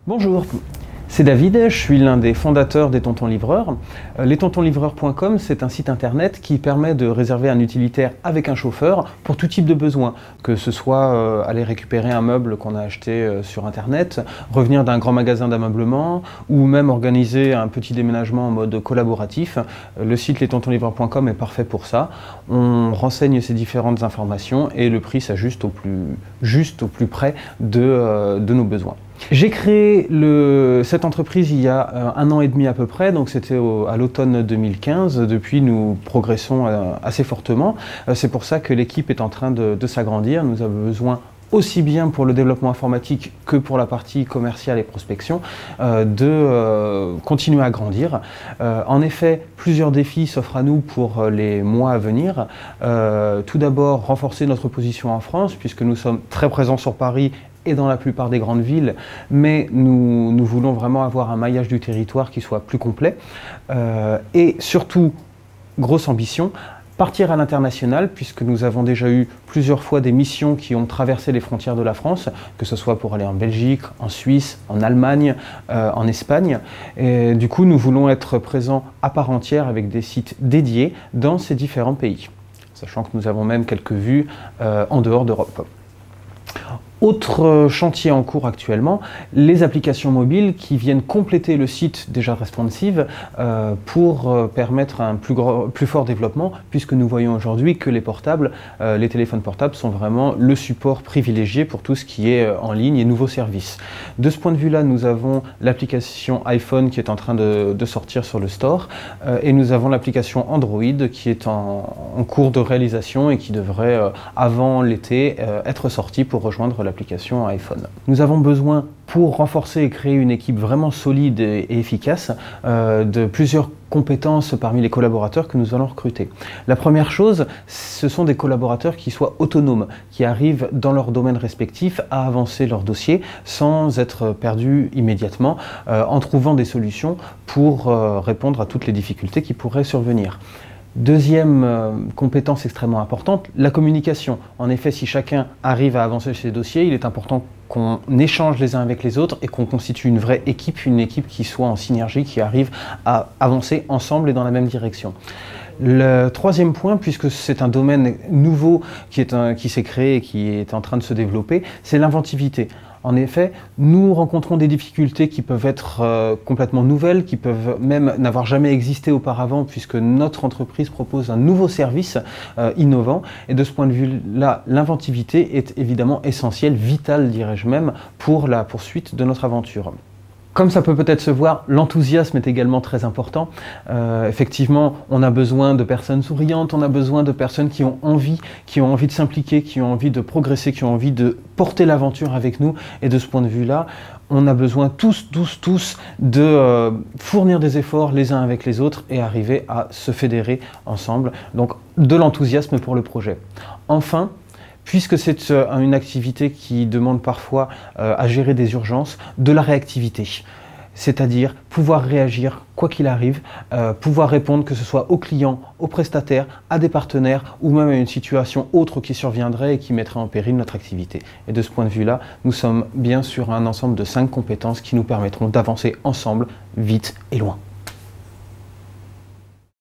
Bonjour, c'est David, je suis l'un des fondateurs des Tontons Livreurs. Lestontonlivreurs.com, c'est un site internet qui permet de réserver un utilitaire avec un chauffeur pour tout type de besoin, que ce soit aller récupérer un meuble qu'on a acheté sur internet, revenir d'un grand magasin d'ameublement ou même organiser un petit déménagement en mode collaboratif. Le site lestontonlivreurs.com est parfait pour ça. On renseigne ces différentes informations et le prix s'ajuste au plus près de nos besoins. J'ai créé cette entreprise il y a 1 an et demi à peu près, donc c'était à l'automne 2015. Depuis, nous progressons assez fortement. C'est pour ça que l'équipe est en train de s'agrandir. Nous avons besoin aussi bien pour le développement informatique que pour la partie commerciale et prospection, de continuer à grandir. En effet, plusieurs défis s'offrent à nous pour les mois à venir. Tout d'abord, renforcer notre position en France, puisque nous sommes très présents sur Paris et dans la plupart des grandes villes, mais nous voulons vraiment avoir un maillage du territoire qui soit plus complet. Et surtout, grosse ambition, partir à l'international, puisque nous avons déjà eu plusieurs fois des missions qui ont traversé les frontières de la France, que ce soit pour aller en Belgique, en Suisse, en Allemagne, en Espagne. Et du coup, nous voulons être présents à part entière avec des sites dédiés dans ces différents pays, sachant que nous avons même quelques vues en dehors d'Europe. Autre chantier en cours actuellement, les applications mobiles qui viennent compléter le site déjà responsive pour permettre un plus fort développement, puisque nous voyons aujourd'hui que les téléphones portables sont vraiment le support privilégié pour tout ce qui est en ligne et nouveaux services. De ce point de vue-là, nous avons l'application iPhone qui est en train de sortir sur le store et nous avons l'application Android qui est en cours de réalisation et qui devrait, avant l'été, être sortie pour rejoindre l'application iPhone. Nous avons besoin, pour renforcer et créer une équipe vraiment solide et efficace, de plusieurs compétences parmi les collaborateurs que nous allons recruter. La première chose, ce sont des collaborateurs qui soient autonomes, qui arrivent dans leur domaine respectif à avancer leur dossier sans être perdus immédiatement, en trouvant des solutions pour répondre à toutes les difficultés qui pourraient survenir. Deuxième compétence extrêmement importante, la communication. En effet, si chacun arrive à avancer ses dossiers, il est important qu'on échange les uns avec les autres et qu'on constitue une vraie équipe, une équipe qui soit en synergie, qui arrive à avancer ensemble et dans la même direction. Le troisième point, puisque c'est un domaine nouveau qui s'est créé et qui est en train de se développer, c'est l'inventivité. En effet, nous rencontrons des difficultés qui peuvent être complètement nouvelles, qui peuvent même n'avoir jamais existé auparavant, puisque notre entreprise propose un nouveau service innovant. Et de ce point de vue-là, l'inventivité est évidemment essentielle, vitale, dirais-je même, pour la poursuite de notre aventure. Comme ça peut peut-être se voir, l'enthousiasme est également très important. Effectivement, on a besoin de personnes souriantes, on a besoin de personnes qui ont envie de s'impliquer, qui ont envie de progresser, qui ont envie de porter l'aventure avec nous. Et de ce point de vue-là, on a besoin tous de fournir des efforts les uns avec les autres et arriver à se fédérer ensemble. Donc, de l'enthousiasme pour le projet. Enfin, puisque c'est une activité qui demande parfois à gérer des urgences, de la réactivité. C'est-à-dire pouvoir réagir quoi qu'il arrive, pouvoir répondre que ce soit aux clients, aux prestataires, à des partenaires ou même à une situation autre qui surviendrait et qui mettrait en péril notre activité. Et de ce point de vue-là, nous sommes bien sur un ensemble de 5 compétences qui nous permettront d'avancer ensemble, vite et loin.